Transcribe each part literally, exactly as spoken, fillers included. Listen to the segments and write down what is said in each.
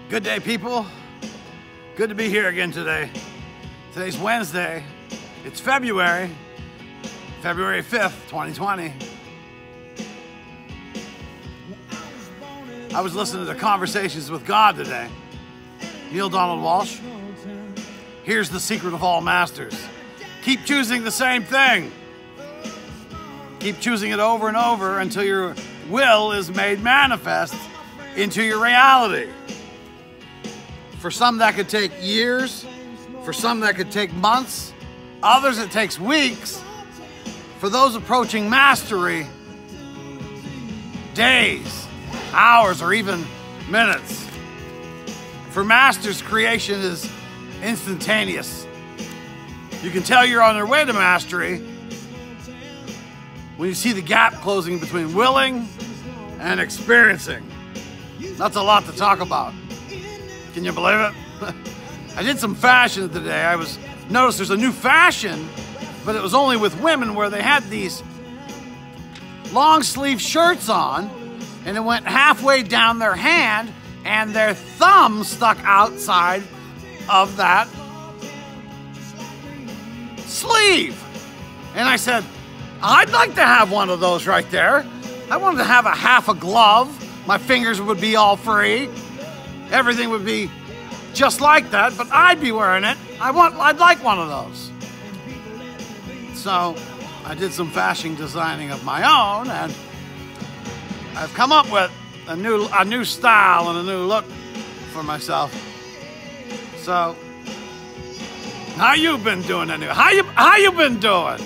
Good day, people. Good to be here again today. Today's Wednesday. It's February, February fifth, twenty twenty. I was listening to Conversations with God today. Neale Donald Walsch. Here's the secret of all masters. Keep choosing the same thing. Keep choosing it over and over until your will is made manifest into your reality. For some that could take years, for some that could take months, others it takes weeks. For those approaching mastery, days, hours, or even minutes. For masters, creation is instantaneous. You can tell you're on your way to mastery when you see the gap closing between willing and experiencing. That's a lot to talk about. Can you believe it? I did some fashion today. I was noticed there's a new fashion, but it was only with women where they had these long sleeve shirts on and it went halfway down their hand and their thumb stuck outside of that sleeve. And I said, I'd like to have one of those right there. I wanted to have a half a glove. My fingers would be all free. Everything would be just like that, but I'd be wearing it. I want, I'd like one of those. So I did some fashion designing of my own, and I've come up with a new, a new style and a new look for myself. So, how you been doing anyway? How you, how you been doing?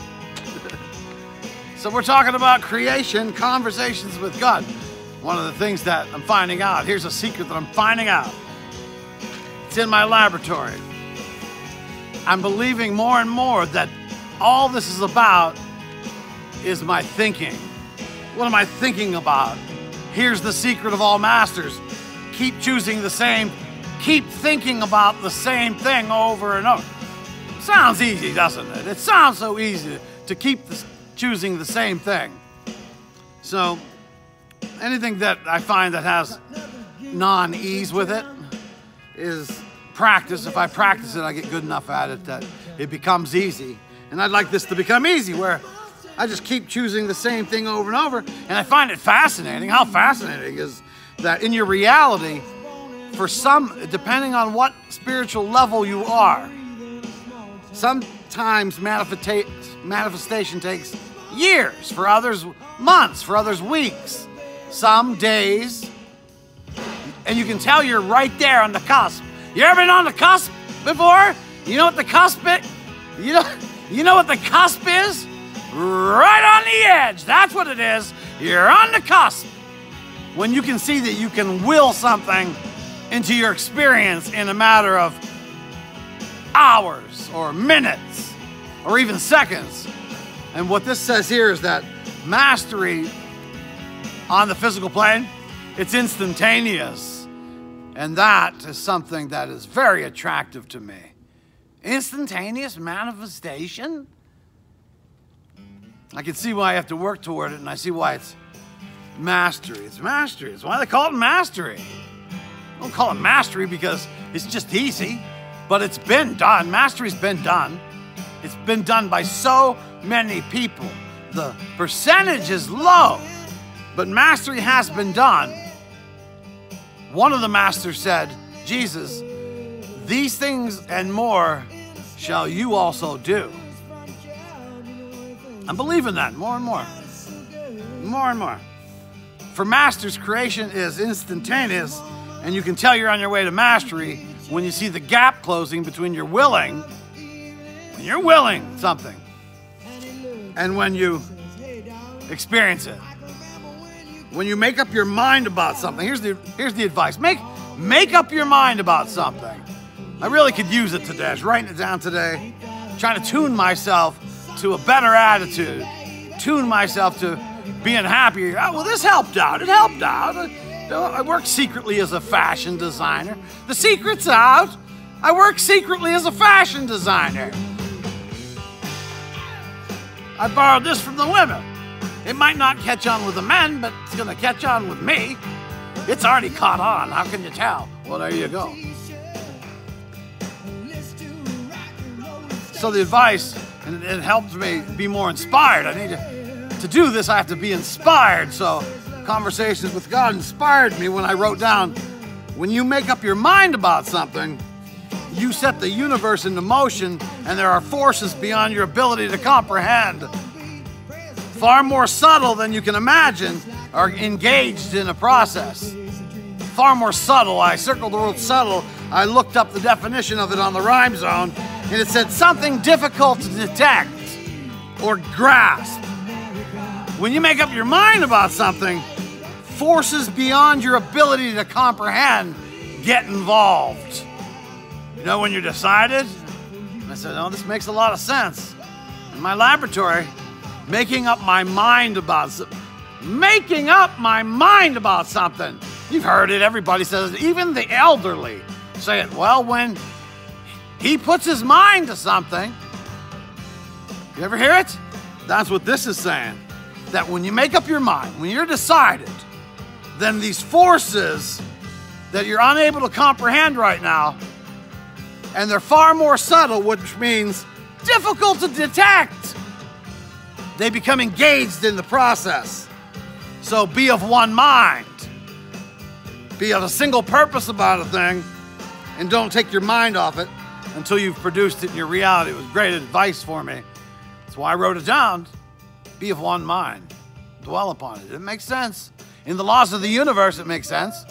So we're talking about creation, conversations with God. One of the things that I'm finding out, here's a secret that I'm finding out. It's in my laboratory. I'm believing more and more that all this is about is my thinking. What am I thinking about? Here's the secret of all masters. Keep choosing the same, keep thinking about the same thing over and over. Sounds easy, doesn't it? It sounds so easy to keep this, choosing the same thing. So, anything that I find that has non-ease with it is practice. If I practice it, I get good enough at it that it becomes easy. And I'd like this to become easy, where I just keep choosing the same thing over and over. And I find it fascinating. How fascinating is that in your reality, for some, depending on what spiritual level you are, sometimes manifesta- manifestation takes years, for others months, for others weeks. Some days, and you can tell you're right there on the cusp. You ever been on the cusp before? You know what the cusp is? You know, you know what the cusp is? Right on the edge. That's what it is. You're on the cusp. When you can see that you can will something into your experience in a matter of hours or minutes or even seconds. And what this says here is that mastery on the physical plane, it's instantaneous. And that is something that is very attractive to me. Instantaneous manifestation? I can see why I have to work toward it, and I see why it's mastery. It's mastery. It's why they call it mastery. I don't call it mastery because it's just easy, but it's been done. Mastery's been done. It's been done by so many people. The percentage is low, but mastery has been done. One of the masters said, Jesus, these things and more shall you also do. I'm believing that more and more. More and more. For masters, creation is instantaneous, and you can tell you're on your way to mastery when you see the gap closing between your willing, when you're willing something, and when you experience it. When you make up your mind about something, here's the, here's the advice. Make, make up your mind about something. I really could use it today. I was writing it down today, trying to tune myself to a better attitude, tune myself to being happy. Oh, well, this helped out. It helped out. I work secretly as a fashion designer. The secret's out. I work secretly as a fashion designer. I borrowed this from the women. It might not catch on with the men, but it's gonna catch on with me. It's already caught on. How can you tell? Well, there you go. So the advice, and it helps me be more inspired. I need to, to do this, I have to be inspired. So Conversations with God inspired me when I wrote down, when you make up your mind about something, you set the universe into motion, and there are forces beyond your ability to comprehend, far more subtle than you can imagine, are engaged in a process. Far more subtle. I circled the word subtle. I looked up the definition of it on the Rhyme Zone, and it said something difficult to detect or grasp. When you make up your mind about something, forces beyond your ability to comprehend get involved. You know, when you're decided, I said, oh, this makes a lot of sense. In my laboratory, making up my mind about something. Making up my mind about something. You've heard it, everybody says it, even the elderly say it. Well, when he puts his mind to something, you ever hear it? That's what this is saying. That when you make up your mind, when you're decided, then these forces that you're unable to comprehend right now, and they're far more subtle, which means difficult to detect, they become engaged in the process. So be of one mind. Be of a single purpose about a thing, and don't take your mind off it until you've produced it in your reality. It was great advice for me. That's why I wrote it down. Be of one mind. Dwell upon it. It makes sense. In the laws of the universe, it makes sense.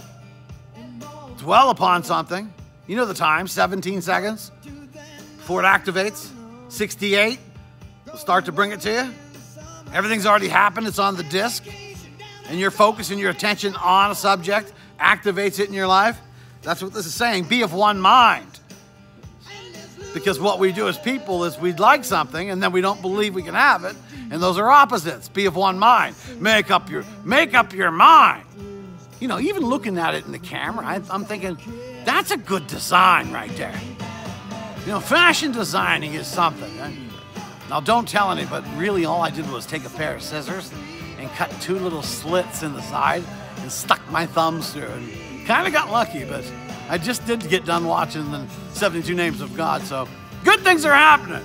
Dwell upon something. You know the time, seventeen seconds before it activates. sixty-eight will start to bring it to you. Everything's already happened. It's on the disc. And your focus and your attention on a subject activates it in your life. That's what this is saying. Be of one mind. Because what we do as people is we'd like something and then we don't believe we can have it. And those are opposites. Be of one mind. Make up your, make up your mind. You know, even looking at it in the camera, I, I'm thinking, that's a good design right there. You know, fashion designing is something. Now, don't tell anybody, but really all I did was take a pair of scissors and cut two little slits in the side and stuck my thumbs through. And kind of got lucky, but I just did get done watching the seventy-two Names of God, so good things are happening.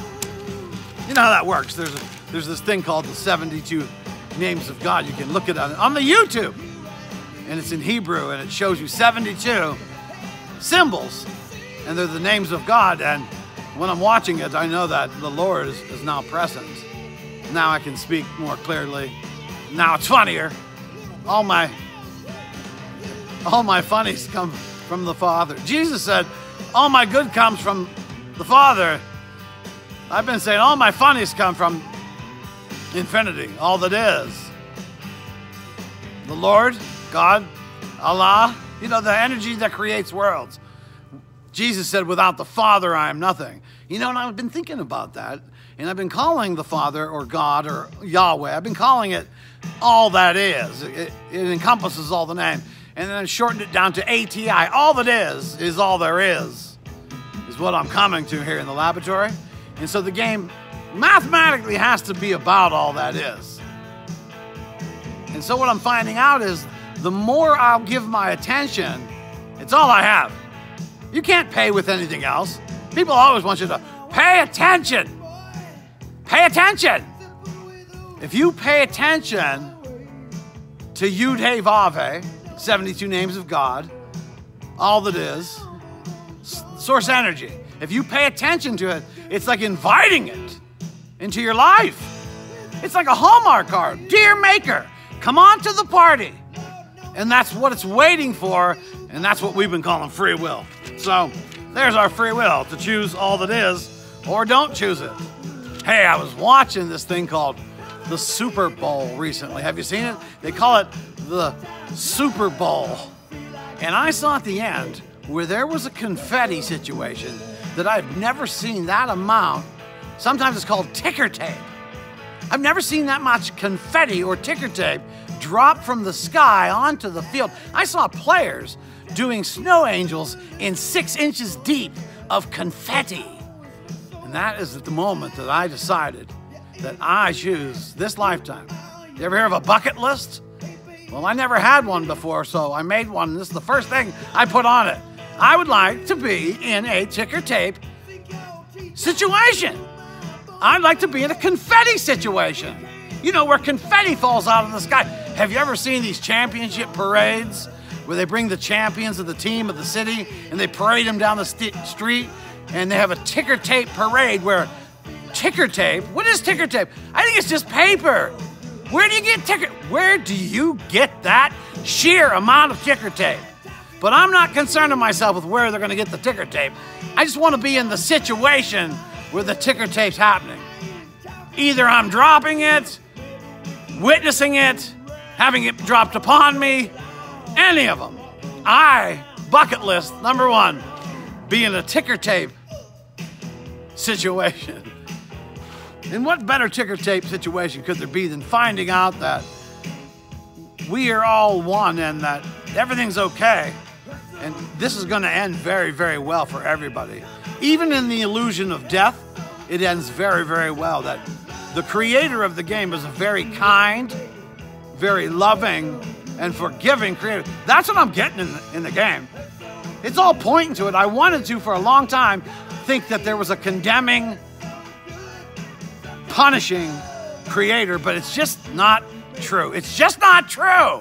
You know how that works. There's a, there's this thing called the seventy-two Names of God. You can look it on, on the YouTube, and it's in Hebrew, and it shows you seventy-two symbols, and they're the names of God. And when I'm watching it, I know that the Lord is, is now present. Now I can speak more clearly. Now it's funnier. All my, all my funnies come from the Father. Jesus said, all my good comes from the Father. I've been saying all my funnies come from infinity, all that is. The Lord, God, Allah, you know, the energy that creates worlds. Jesus said, without the Father, I am nothing. You know, and I've been thinking about that, and I've been calling the Father or God or Yahweh, I've been calling it all that is. It, it encompasses all the name. And then I shortened it down to A T I. All that is, is all there is, is what I'm coming to here in the laboratory. And so the game mathematically has to be about all that is. And so what I'm finding out is the more I'll give my attention, it's all I have. You can't pay with anything else. People always want you to pay attention. Pay attention. If you pay attention to Yud Hey Vav Hey, seventy-two Names of God, all that is, source energy. If you pay attention to it, it's like inviting it into your life. It's like a Hallmark card. Dear Maker, come on to the party. And that's what it's waiting for, and that's what we've been calling free will. So there's our free will, to choose all that is or don't choose it. Hey, I was watching this thing called the Super Bowl recently. Have you seen it? They call it the Super Bowl. And I saw at the end where there was a confetti situation that I've never seen that amount. Sometimes it's called ticker tape. I've never seen that much confetti or ticker tape drop from the sky onto the field. I saw players doing snow angels in six inches deep of confetti. And that is at the moment that I decided that I choose this lifetime. You ever hear of a bucket list? Well, I never had one before, so I made one. This is the first thing I put on it. I would like to be in a ticker tape situation. I'd like to be in a confetti situation. You know, where confetti falls out of the sky. Have you ever seen these championship parades where they bring the champions of the team of the city and they parade them down the st street and they have a ticker tape parade where ticker tape, what is ticker tape? I think it's just paper. Where do you get ticker, where do you get that sheer amount of ticker tape? But I'm not concerning myself with where they're gonna get the ticker tape. I just wanna be in the situation where the ticker tape's happening. Either I'm dropping it, witnessing it, having it dropped upon me, any of them. I, bucket list, number one, be in a ticker tape situation. And what better ticker tape situation could there be than finding out that we are all one and that everything's okay. And this is gonna end very, very well for everybody. Even in the illusion of death, it ends very, very well. That the creator of the game is a very kind, very loving, and forgiving creator. That's what I'm getting in the, in the game. It's all pointing to it. I wanted to, for a long time, think that there was a condemning, punishing creator, but it's just not true. It's just not true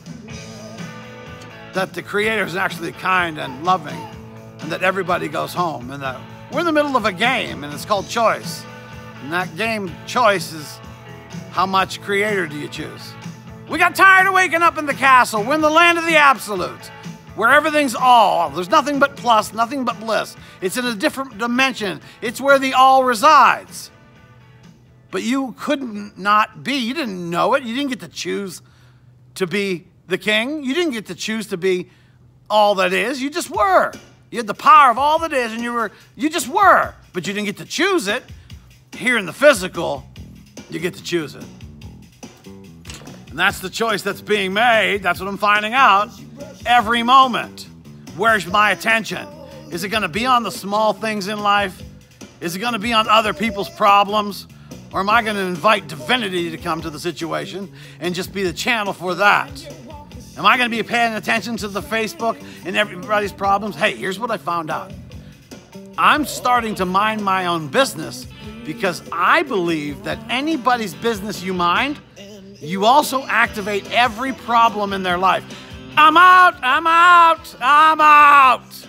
that the creator is actually kind and loving and that everybody goes home and that we're in the middle of a game and it's called choice. And that game choice is how much creator do you choose? We got tired of waking up in the castle. We're in the land of the absolute, where everything's all. There's nothing but plus, nothing but bliss. It's in a different dimension. It's where the all resides. But you couldn't not be. You didn't know it. You didn't get to choose to be the king. You didn't get to choose to be all that is. You just were. You had the power of all that is, and you were. You just were. But you didn't get to choose it. Here in the physical, you get to choose it. And that's the choice that's being made. That's what I'm finding out every moment. Where's my attention? Is it going to be on the small things in life? Is it going to be on other people's problems? Or am I going to invite divinity to come to the situation and just be the channel for that? Am I going to be paying attention to the Facebook and everybody's problems? Hey, here's what I found out. I'm starting to mind my own business because I believe that anybody's business you mind, you also activate every problem in their life. I'm out, I'm out, I'm out.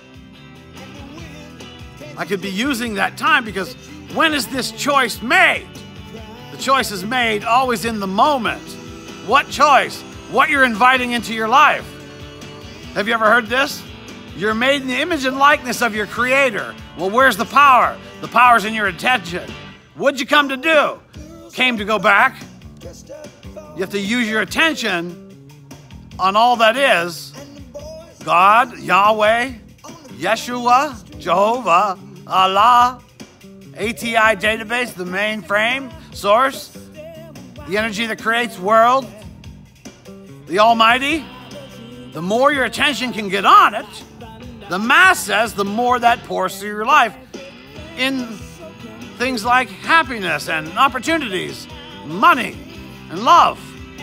I could be using that time because when is this choice made? The choice is made always in the moment. What choice? What you're inviting into your life. Have you ever heard this? You're made in the image and likeness of your creator. Well, where's the power? The power's in your attention. What'd you come to do? Came to go back. You have to use your attention on all that is God, Yahweh, Yeshua, Jehovah, Allah, A T I database, the mainframe, source, the energy that creates world, the Almighty. The more your attention can get on it, the Mass says, the more that pours through your life in things like happiness and opportunities, money and love.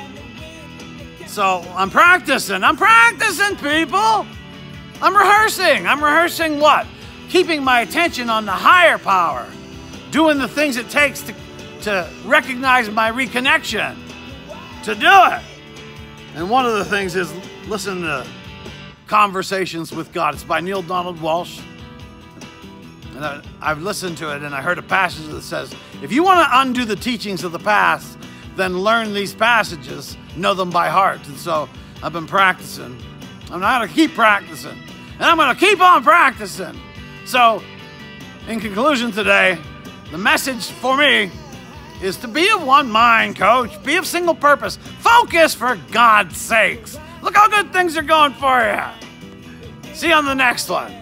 So I'm practicing, I'm practicing, people. I'm rehearsing, I'm rehearsing what? Keeping my attention on the higher power, doing the things it takes to, to recognize my reconnection, to do it. And one of the things is listen to Conversations with God. It's by Neale Donald Walsch. And I, I've listened to it and I heard a passage that says, if you want to undo the teachings of the past, then learn these passages, know them by heart. And so I've been practicing. I'm going to keep practicing. And I'm going to keep on practicing. So in conclusion today, the message for me is to be of one mind, coach. Be of single purpose. Focus, for God's sakes. Look how good things are going for you. See you on the next one.